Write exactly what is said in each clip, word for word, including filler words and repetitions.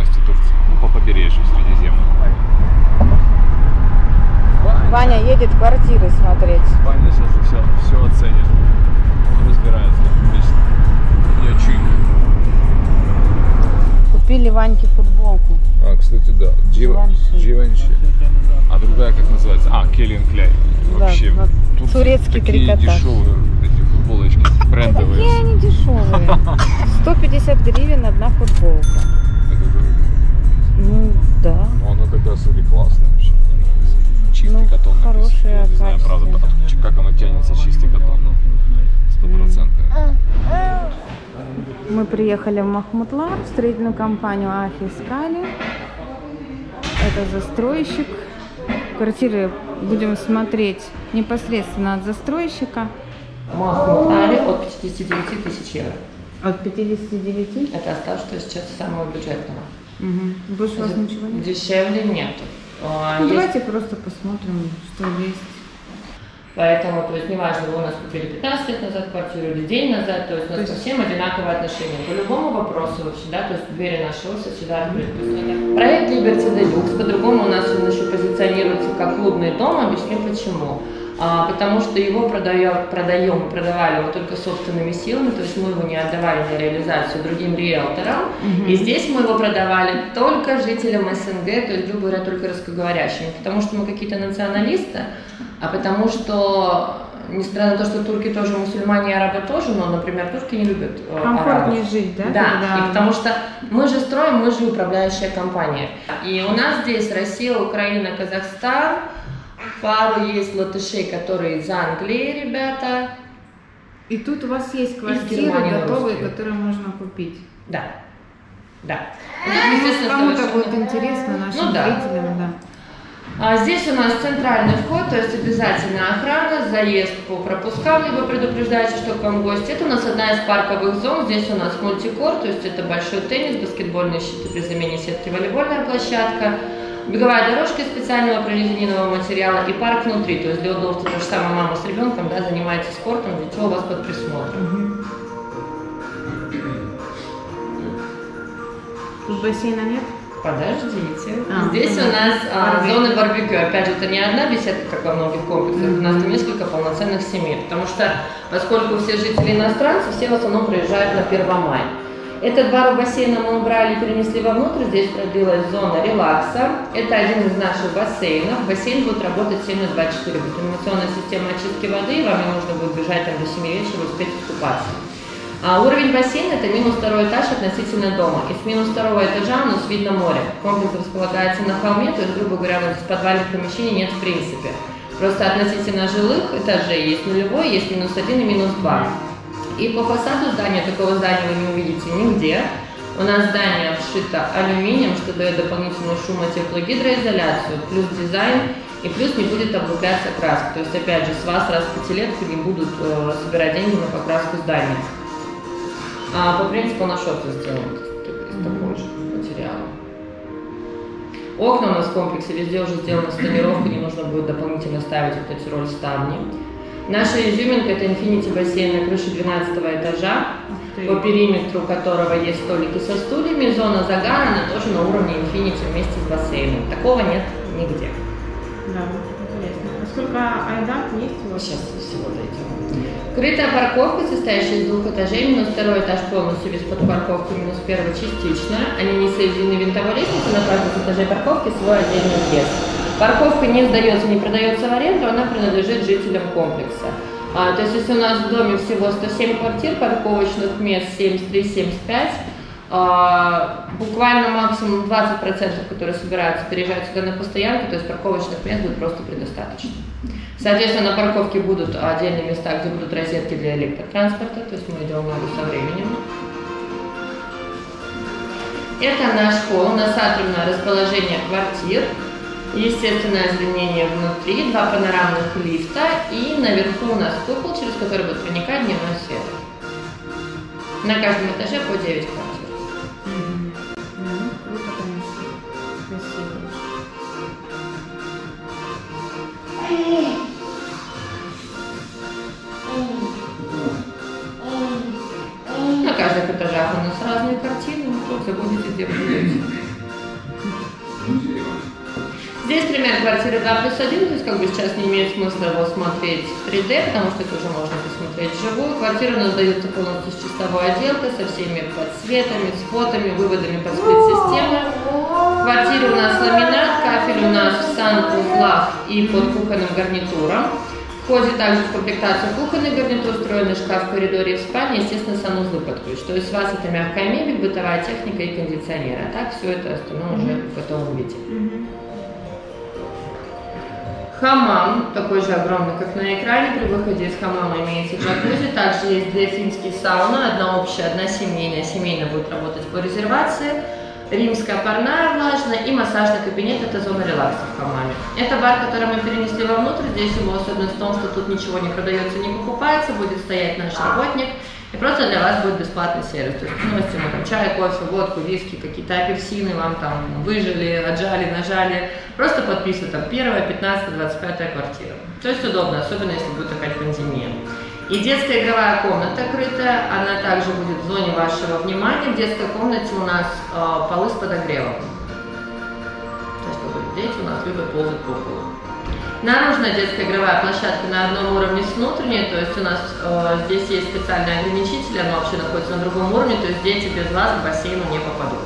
части Турции, ну, по побережью Средиземного. Ваня едет квартиры смотреть. Ваня сейчас все, все оценит. Он разбирается. Отлично. Я чую. Купили Ваньке футболку. А, кстати, да. Givenchy. А другая как называется? А, Calvin Klein. Вообще, да, тут турецкий такие трикотаж. Дешевые эти футболочки, брендовые. Какие они дешевые? сто пятьдесят гривен одна футболка. Это дорого. Ну, да. Но она такая, смотри, классная вообще. Чистый ну, катон. Хорошая, я не знаю, правда, от, как оно тянется, чистый катон. Стопроцентный. Мы приехали в Махмутлар, в строительную компанию Ахи искали. Это застройщик. Квартиры будем смотреть непосредственно от застройщика. В Махмутларе от пятидесяти девяти тысяч евро. От пятидесяти девяти? Это оставшееся сейчас самого бюджетного. Угу. Больше у вас ничего нет? Дешевле нет. Ну, есть... Давайте просто посмотрим, что есть. Поэтому, то есть, неважно, вы у нас купили пятнадцать лет назад квартиру или день назад, то есть у нас то есть... ко всем одинаковое отношение. По любому вопросу вообще, да, то есть двери нашелся, всегда открыты. Проект Liberty Deluxe, по-другому у нас он еще позиционируется как клубный дом, объясню почему. А, потому что его продаем, продаем, продавали его только собственными силами, то есть мы его не отдавали на реализацию другим риэлторам. Mm-hmm. И здесь мы его продавали только жителям СНГ, то есть, грубо говоря, только русскоговорящим. Потому что мы какие-то националисты, а потому что, несмотря на то, что турки тоже мусульмане, арабы тоже, но, например, турки не любят э, комфортнее арабов. жить, да? Да, когда... и потому что мы же строим, мы же управляющая компания. И у нас здесь Россия, Украина, Казахстан. Пару есть латышей, которые из Англии, ребята. И тут у вас есть квартиры готовые, которые можно купить? Да, да. Ну, кому-то будет интересно, нашим ну, да. зрителям, да. А здесь у нас центральный вход, то есть обязательно охрана, заезд по пропускам, либо предупреждаете, что к вам гость. Это у нас одна из парковых зон, здесь у нас мультикор, то есть это большой теннис, баскетбольные щиты при замене сетки, волейбольная площадка. Беговая дорожка из специального прорезиненного материала и парк внутри, то есть для удобства, то же самое мама с ребенком, да, занимаетесь спортом, дитё у вас под присмотром. Тут бассейна нет? Подождите. А, Здесь понятно. у нас а, Барбекю. зоны барбекю. Опять же, это не одна беседка, как во многих комплексах, mm-hmm. у нас там несколько полноценных семей, потому что, поскольку все жители иностранцы, все в основном приезжают на Первомай. Этот бар у бассейна мы убрали и перенесли вовнутрь, здесь продлилась зона релакса. Это один из наших бассейнов. Бассейн будет работать семь на двадцать четыре. Будет анимационная система очистки воды, и вам не нужно будет бежать там до семи вечера, успеть искупаться. А уровень бассейна – это минус второй этаж относительно дома. И с минус второго этажа у нас видно море. Комплекс располагается на холме, то есть, грубо говоря, у нас подвальных помещений нет в принципе. Просто относительно жилых этажей есть нулевой, есть минус один и минус два. И по фасаду здания, такого здания вы не увидите нигде. У нас здание обшито алюминием, что дает дополнительную шумо-теплогидроизоляцию, плюс дизайн, и плюс не будет облупляться краска. То есть, опять же, с вас раз в пятилетку не будут э, собирать деньги на покраску здания. А, по принципу наш офис сделан из такого же материала. Окна у нас в комплексе везде уже сделана стонировка, не нужно будет дополнительно ставить вот эти рольставни. Наша изюминка – это Infinity бассейн на крыше двенадцатого этажа, по периметру которого есть столики со стульями. Зона загара, она тоже на уровне Infinity вместе с бассейном. Такого нет нигде. Да, интересно. А сколько айдак есть у вас? Сейчас всего дойдем. Крытая парковка, состоящая из двух этажей, минус второй этаж полностью без подпарковки, минус первый частично. Они не соединены винтовой лестницей, на каждом этаже парковки свой отдельный въезд. Парковка не сдается, не продается в аренду, она принадлежит жителям комплекса. А, то есть, если у нас в доме всего сто семь квартир, парковочных мест семьдесят три — семьдесят пять, а, буквально максимум двадцать процентов, которые собираются переезжать сюда на постоянку, то есть парковочных мест будет просто предостаточно. Соответственно, на парковке будут отдельные места, где будут розетки для электротранспорта, то есть мы идем в ногу со временем. Это наш холл, у нас атриумное расположение квартир. Естественное озеленение внутри, два панорамных лифта и наверху у нас купол, через который будет проникать дневной свет. На каждом этаже по девять квартир. Mm-hmm. Mm-hmm. Круто, конечно. Спасибо. На каждых этажах у нас разные картины, вы забудете, где вы будете. Здесь пример квартиры два плюс один, то есть как бы сейчас не имеет смысла его смотреть в три дэ, потому что это уже можно посмотреть вживую. Квартира у нас дается полностью с чистовой отделкой, со всеми подсветами, спотами, выводами под сплит-системы. В квартире у нас ламинат, кафель у нас в санузлах и под кухонным гарнитуром. Входит также в комплектацию кухонный гарнитур, встроенный шкаф в коридоре и в спальне, естественно, санузлы под ключ. То есть у вас это мягкая мебель, бытовая техника и кондиционер. А так все это остальное уже в готовом виде. Хамам, такой же огромный, как на экране. При выходе из хамама имеется джакузи. Также есть две финские сауны. Одна общая, одна семейная. Семейная будет работать по резервации. Римская парная влажная и массажный кабинет. Это зона релакса в хамаме. Это бар, который мы перенесли вовнутрь. Здесь его особенность в том, что тут ничего не продается, не покупается. Будет стоять наш работник. И просто для вас будет бесплатный сервис. То есть приносите ему там чай, кофе, водку, виски, какие-то апельсины, вам там выжили, отжали, нажали. Просто подписывают там первая, пятнадцатая, двадцать пятая квартира. То есть удобно, особенно если будет опять пандемия. И детская игровая комната крытая, она также будет в зоне вашего внимания. В детской комнате у нас э, полы с подогревом. То есть, как бы, дети у нас любят ползать по полу. Наружная детская игровая площадка на одном уровне с внутренней, то есть у нас э, здесь есть специальные ограничители, она вообще находится на другом уровне, то есть дети без вас в бассейну не попадут.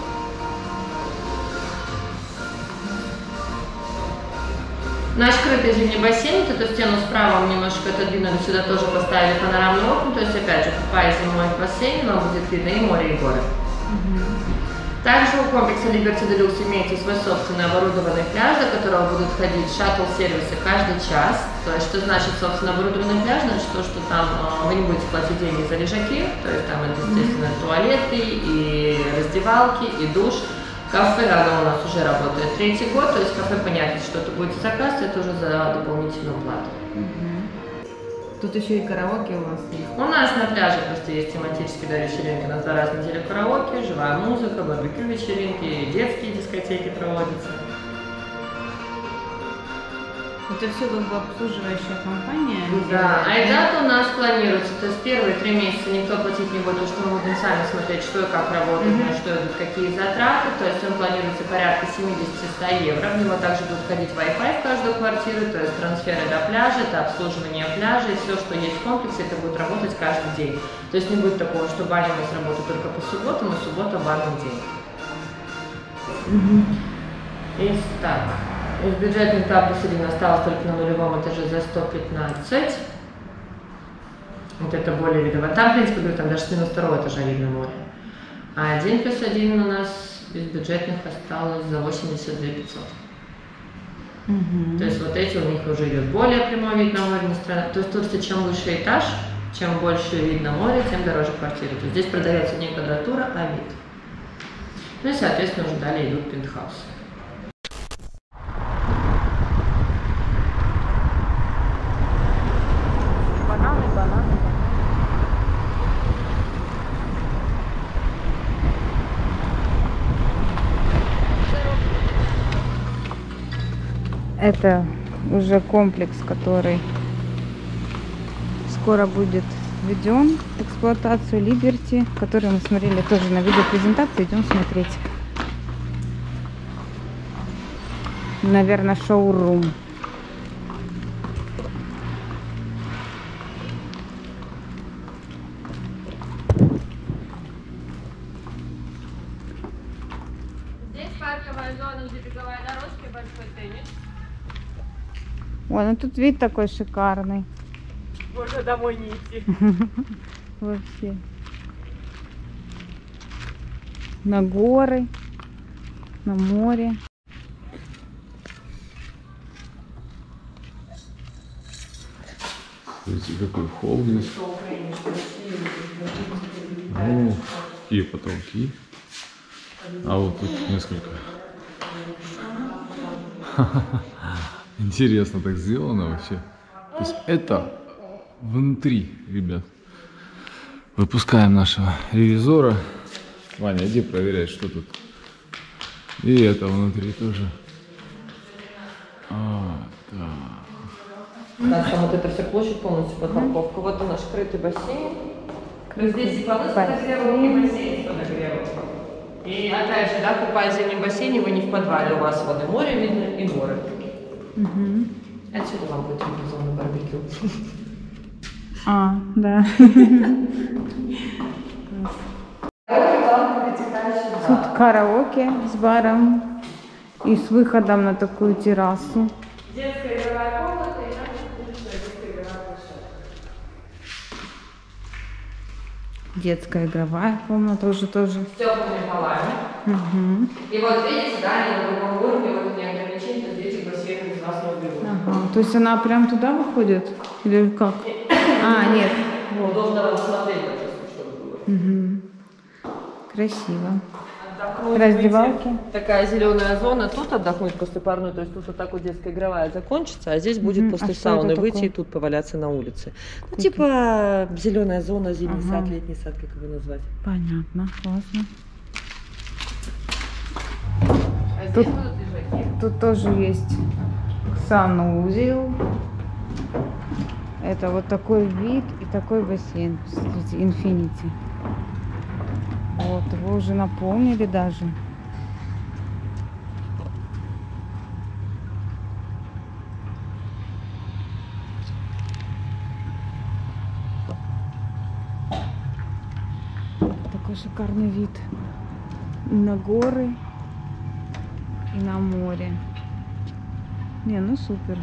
Наш крытый зимний бассейн, эту стену справа мы немножечко отодвинули, сюда тоже поставили панорамный окна, то есть опять же, купаясь зимой в бассейне, вам будет видно и море, и горы. Также у комплекса Liberty Deluxe имеется свой собственный оборудованный пляж, до которого будут ходить шаттл-сервисы каждый час. То есть, что значит собственно оборудованный пляж? Значит то, что там э, вы не будете платить деньги за лежаки, то есть там это, естественно, туалеты, и раздевалки, и душ. Кафе, оно у нас уже работает третий год, то есть кафе, понятно, что это будет заказ, это уже за дополнительную плату. Тут еще и караоке у вас есть. У нас на пляже просто есть тематические да, вечеринки, у нас два раза в неделю караоке, живая музыка, барбекю вечеринки, детские дискотеки проводятся. Это все как бы обслуживающая компания? Да, а это у нас планируется, то есть первые три месяца никто платить не будет, потому что мы будем сами смотреть, что и как работает, mm-hmm. на что идут, какие затраты, то есть он планируется порядка семьдесят-сто евро, в него также будет ходить Wi-Fi в каждую квартиру, то есть трансферы до пляжа, это обслуживание пляжа, и все, что есть в комплексе, это будет работать каждый день. То есть не будет такого, что баня у нас работает только по субботам, и суббота банный день. Mm-hmm. И так. Из бюджетных этап плюс один осталось только на нулевом этаже за сто пятнадцать. Вот это более видово. Там, в принципе, говорю, там даже с минус второго этажа видно море. А один плюс один у нас из бюджетных осталось за восемьдесят две тысячи пятьсот. Угу. То есть вот эти у них уже идет более прямой вид на море. То есть тут, чем выше этаж, чем больше вид на море, тем дороже квартира. То есть здесь продается не квадратура, а вид. Ну и, соответственно, уже далее идут пентхаусы. Это уже комплекс, который скоро будет введен в эксплуатацию, Liberty, который мы смотрели тоже на видеопрезентации. Идем смотреть. Наверное, шоурум. Здесь парковая зона, где беговая дорожка и большой теннис. Ой, ну тут вид такой шикарный. Можно домой не идти. Вообще. На горы, на море. Смотрите, какой холл здесь. О, какие потолки. А вот тут несколько. Интересно так сделано вообще. То есть это внутри, ребят. Выпускаем нашего ревизора. Ваня, иди проверяй, что тут. И это внутри тоже. А, да. У нас там вот эта вся площадь полностью под парковка. Вот у наш крытый бассейн. Здесь и полы с подогревом, и бассейн с подогревом. И опять же, да, купаясь в зимнем бассейне, вы не в подвале, у вас воды море видно и горы. Угу. Отсюда вам будет видно зону барбекю. А, да. Тут караоке с баром и с выходом на такую террасу. Детская игровая комната и наша улица, детская игровая площадка. Детская игровая комната уже тоже. С теплыми полами. Угу. И вот видите, да, они на другом уровне, вот не ограничения, то здесь бассейн без вас не уберут. Ага. То есть она прям туда выходит? Или как? А, нет. Вот. Удобно вам смотреть, чтобы было. Угу. Красиво. Отдохнуть, Раздевалки. выйти. Такая зеленая зона, тут отдохнуть после парной, то есть тут вот так вот детская игровая закончится, а здесь будет Мгм. после А что сауны это выйти такое? и тут поваляться на улице. Ну, типа зеленая зона, зимний Ага. сад, летний сад, как его назвать. Понятно, классно. А здесь Тут- будут лежаки. Тут тоже есть санузел. Это вот такой вид и такой бассейн. Смотрите, Infinity. Вот, его уже наполнили даже. Такой шикарный вид на горы и на море. Не, ну супер.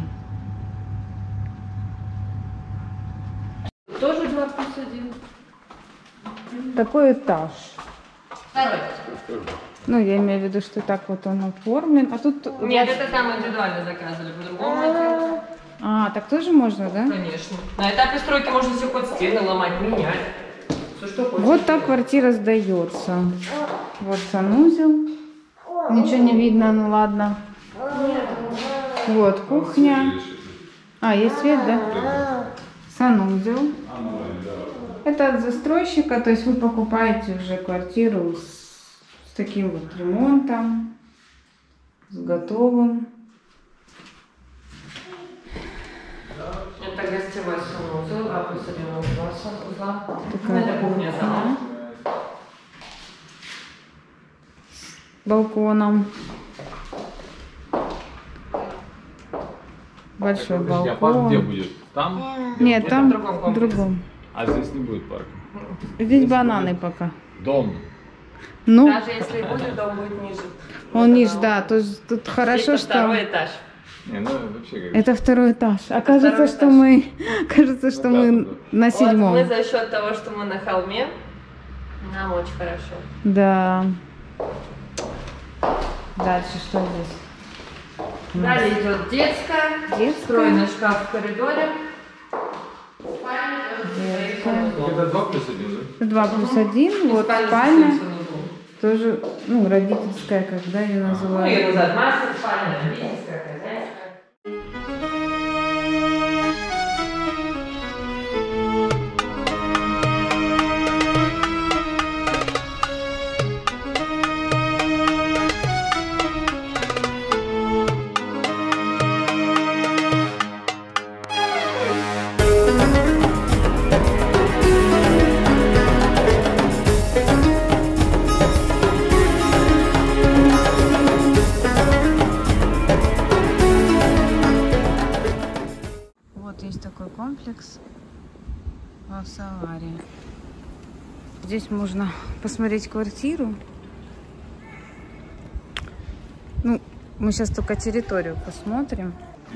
Тоже два плюс один. Такой этаж. Второй. Ну, я имею в виду, что так вот он оформлен. А тут... Нет, это там индивидуально заказывали, по-другому. А, так тоже можно, да? Конечно. На этапе стройки можно все хоть стены ломать, менять. Все, что хочешь. Вот так квартира сдается. Вот санузел. Ничего не видно, ну ладно. Вот кухня. А, есть свет, да? Санузел. Это от застройщика, то есть вы покупаете уже квартиру с, с таким вот ремонтом, с готовым. Это гостевой санузел, два плюс один узла. Такая Это кухня кухня. зала. Балконом. Большой Подожди, а парк балкон. где будет? Там? Нет, Это там в другом в комплексе. другом. А здесь не будет парка. Здесь бананы пока. Дом. Ну, Даже если и будет, дом будет ниже. он ниже, да. То есть тут хорошо, Это что... второй этаж. Не, ну вообще как Это второй этаж. А кажется, второй что этаж. мы, кажется, что Ну да, мы ну да. на седьмом. Вот мы за счет того, что мы на холме, нам очень хорошо. Да. Дальше что здесь? У нас Далее идет детская, Детская. встроенный шкаф в коридоре. Спальня тоже со своим санузлом. Это два плюс один, да? два плюс один. Вот Спальня со спальня. своим санузлом. Тоже, ну, родительская, когда ее Ну, ее называют. называют мастер спальня, родительская, хозяйская. Вот есть такой комплекс в Авсаларе. Здесь можно посмотреть квартиру. Ну, мы сейчас только территорию посмотрим.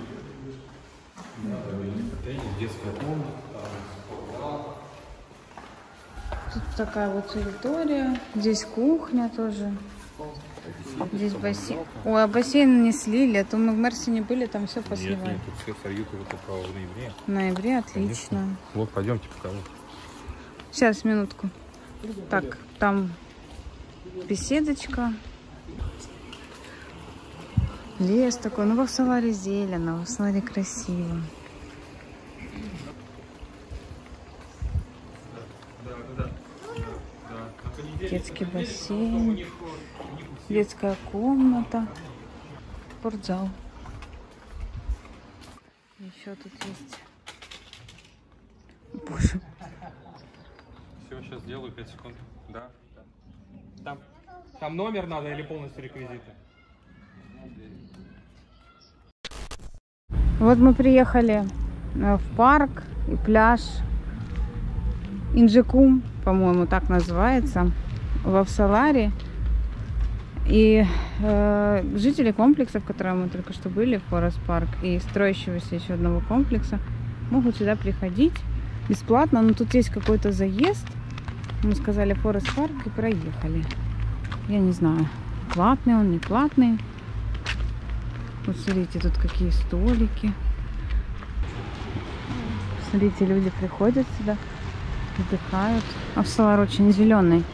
Тут такая вот территория. Здесь кухня тоже. Здесь бассейн. Ой, а бассейн не слили, а то мы в Мерсине были, там все Нет, посливали. нет, тут все сольют его только в ноябре. В ноябре, отлично. Вот, пойдемте покажу. Сейчас, минутку. Так, там беседочка. Лес такой. Ну, в Авсаларе зелено, в Авсаларе красиво. Детский бассейн. Детская комната. Спортзал. Еще тут есть. Боже. Все, сейчас сделаю, пять секунд. Да. Там. Там номер надо или полностью реквизиты? Вот мы приехали в парк и пляж Инджикум, по-моему, так называется, в Афсаларе. И э, жители комплекса, в котором мы только что были, Форест Парк, и строящегося еще одного комплекса, могут сюда приходить бесплатно. Но тут есть какой-то заезд. Мы сказали Форест Парк и проехали. Я не знаю, платный он, не платный. Вот смотрите, тут какие столики. Смотрите, люди приходят сюда, отдыхают. Афсалар очень зеленый.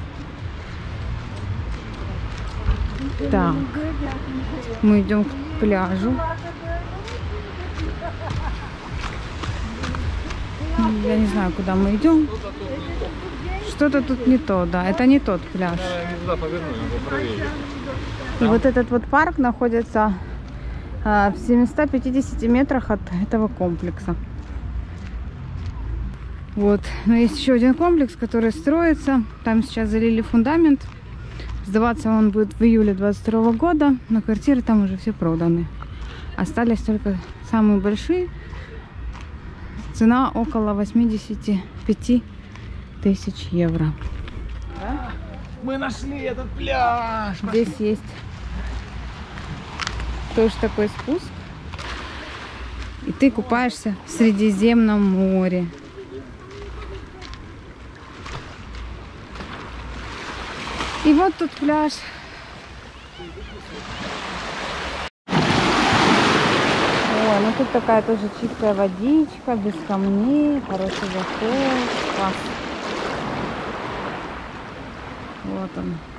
Так, мы идем к пляжу. Я не знаю, куда мы идем. Что-то тут не то, да. Это не тот пляж. И вот этот вот парк находится а, в семистах пятидесяти метрах от этого комплекса. Вот. Но есть еще один комплекс, который строится. Там сейчас залили фундамент. Сдаваться он будет в июле двадцать второго года. Но квартиры там уже все проданы. Остались только самые большие. Цена около восьмидесяти пяти тысяч евро. Мы нашли этот пляж. Здесь есть тоже такой спуск. И ты купаешься в Средиземном море. И вот тут пляж. Ой, ну тут такая тоже чистая водичка, без камней, хороший заход. Класс. Вот он.